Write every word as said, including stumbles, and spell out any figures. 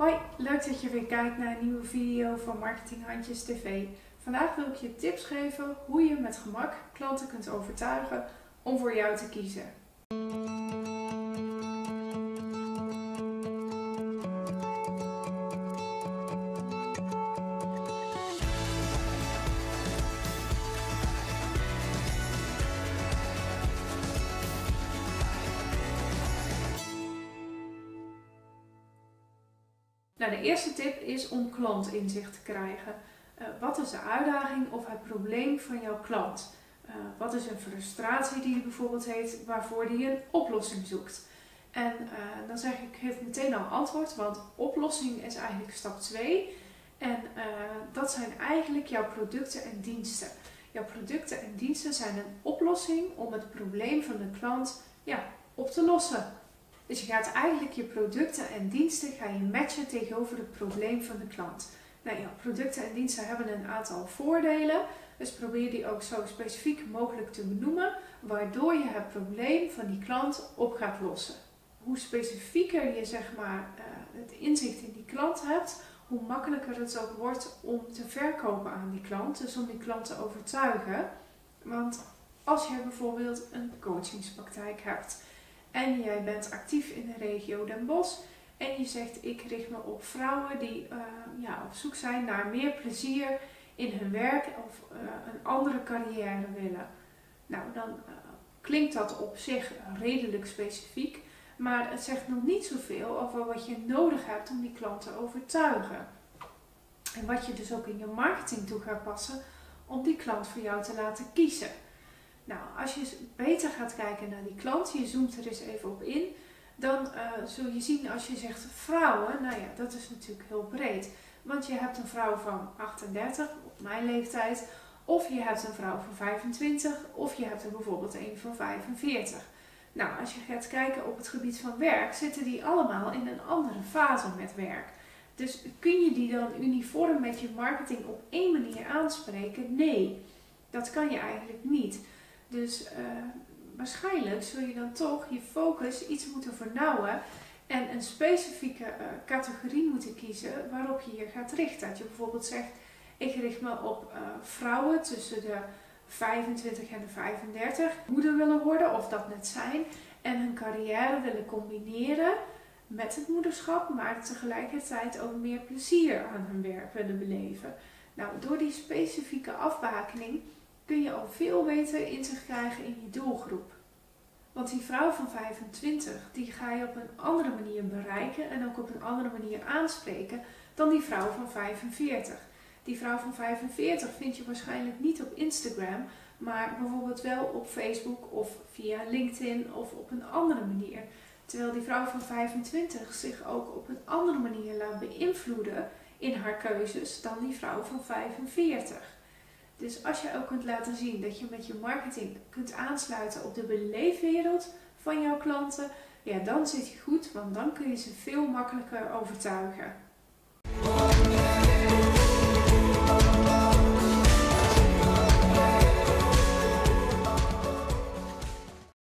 Hoi, leuk dat je weer kijkt naar een nieuwe video van Marketing Handjes T V. Vandaag wil ik je tips geven hoe je met gemak klanten kunt overtuigen om voor jou te kiezen. Nou, de eerste tip is om klantinzicht te krijgen. Uh, wat is de uitdaging of het probleem van jouw klant? Uh, wat is een frustratie die hij bijvoorbeeld heeft waarvoor hij een oplossing zoekt? En uh, dan zeg ik, geef meteen al antwoord, want oplossing is eigenlijk stap twee. En uh, dat zijn eigenlijk jouw producten en diensten. Jouw producten en diensten zijn een oplossing om het probleem van de klant ja, op te lossen. Dus je gaat eigenlijk je producten en diensten ga je matchen tegenover het probleem van de klant. Nou, jouw producten en diensten hebben een aantal voordelen. Dus probeer die ook zo specifiek mogelijk te benoemen, waardoor je het probleem van die klant op gaat lossen. Hoe specifieker je zeg maar, uh, het inzicht in die klant hebt, hoe makkelijker het ook wordt om te verkopen aan die klant. Dus om die klant te overtuigen. Want als je bijvoorbeeld een coachingspraktijk hebt en jij bent actief in de regio Den Bosch en je zegt ik richt me op vrouwen die uh, ja, op zoek zijn naar meer plezier in hun werk of uh, een andere carrière willen. Nou, dan uh, klinkt dat op zich redelijk specifiek, maar het zegt nog niet zoveel over wat je nodig hebt om die klant te overtuigen. En wat je dus ook in je marketing toe gaat passen om die klant voor jou te laten kiezen. Nou, als je beter gaat kijken naar die klant, je zoomt er eens even op in, dan uh, zul je zien als je zegt vrouwen, nou ja, dat is natuurlijk heel breed. Want je hebt een vrouw van achtendertig, op mijn leeftijd, of je hebt een vrouw van vijfentwintig, of je hebt er bijvoorbeeld een van vijfenveertig. Nou, als je gaat kijken op het gebied van werk, zitten die allemaal in een andere fase met werk. Dus kun je die dan uniform met je marketing op één manier aanspreken? Nee, dat kan je eigenlijk niet. Dus uh, waarschijnlijk zul je dan toch je focus iets moeten vernauwen en een specifieke uh, categorie moeten kiezen waarop je je gaat richten. Dat je bijvoorbeeld zegt, ik richt me op uh, vrouwen tussen de vijfentwintig en de vijfendertig, moeder willen worden of dat net zijn en hun carrière willen combineren met het moederschap, maar tegelijkertijd ook meer plezier aan hun werk willen beleven. Nou, door die specifieke afbakening kun je al veel beter inzicht krijgen in je doelgroep. Want die vrouw van vijfentwintig, die ga je op een andere manier bereiken en ook op een andere manier aanspreken dan die vrouw van vijfenveertig. Die vrouw van vijfenveertig vind je waarschijnlijk niet op Instagram, maar bijvoorbeeld wel op Facebook of via LinkedIn of op een andere manier. Terwijl die vrouw van vijfentwintig zich ook op een andere manier laat beïnvloeden in haar keuzes dan die vrouw van vijfenveertig. Dus als je ook kunt laten zien dat je met je marketing kunt aansluiten op de beleefwereld van jouw klanten, ja, dan zit je goed, want dan kun je ze veel makkelijker overtuigen.